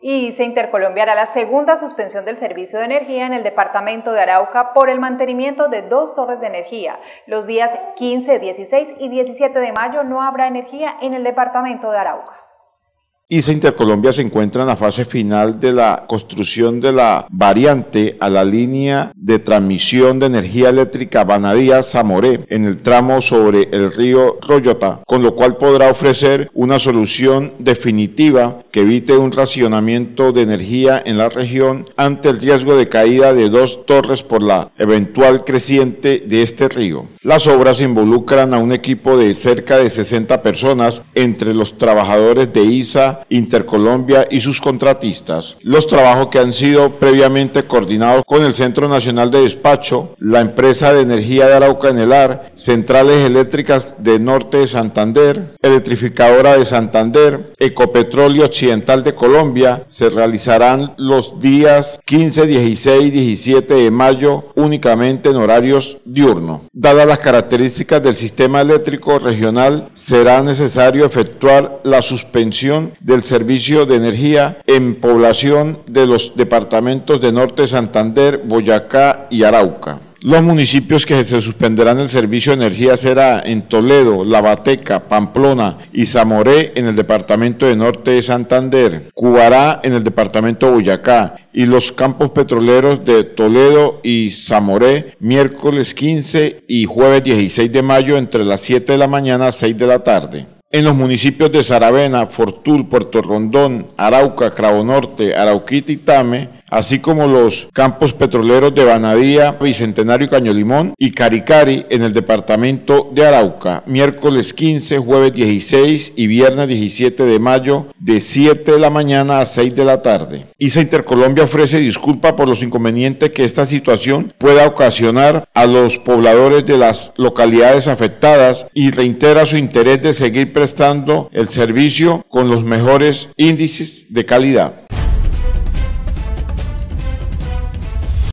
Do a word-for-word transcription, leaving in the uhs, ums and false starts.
Y ISA Intercolombia hará la segunda suspensión del servicio de energía en el departamento de Arauca por el mantenimiento de dos torres de energía. Los días quince, dieciséis y diecisiete de mayo no habrá energía en el departamento de Arauca. ISA Intercolombia se encuentra en la fase final de la construcción de la variante a la línea de transmisión de energía eléctrica Banadía-Zamoré en el tramo sobre el río Royota, con lo cual podrá ofrecer una solución definitiva que evite un racionamiento de energía en la región ante el riesgo de caída de dos torres por la eventual creciente de este río. Las obras involucran a un equipo de cerca de sesenta personas entre los trabajadores de ISA Intercolombia y sus contratistas. Los trabajos que han sido previamente coordinados con el Centro Nacional de Despacho, la empresa de energía de Arauca Enelar, Centrales Eléctricas de Norte de Santander, Electrificadora de Santander, Ecopetróleo Occidental de Colombia, se realizarán los días quince, dieciséis y diecisiete de mayo únicamente en horarios diurnos. Dadas las características del sistema eléctrico regional, será necesario efectuar la suspensión del servicio de energía en población de los departamentos de Norte de Santander, Boyacá y Arauca. Los municipios que se suspenderán el servicio de energía será en Toledo, Lavateca, Pamplona y Zamoré en el departamento de Norte de Santander, Cubará en el departamento de Boyacá y los campos petroleros de Toledo y Zamoré miércoles quince y jueves dieciséis de mayo entre las siete de la mañana a seis de la tarde. En los municipios de Saravena, Fortul, Puerto Rondón, Arauca, Cravo Norte, Arauquita y Tame, así como los campos petroleros de Banadía, Bicentenario y Cañolimón y Caricari en el departamento de Arauca, miércoles quince, jueves dieciséis y viernes diecisiete de mayo de siete de la mañana a seis de la tarde. ISA Intercolombia ofrece disculpa por los inconvenientes que esta situación pueda ocasionar a los pobladores de las localidades afectadas y reitera su interés de seguir prestando el servicio con los mejores índices de calidad.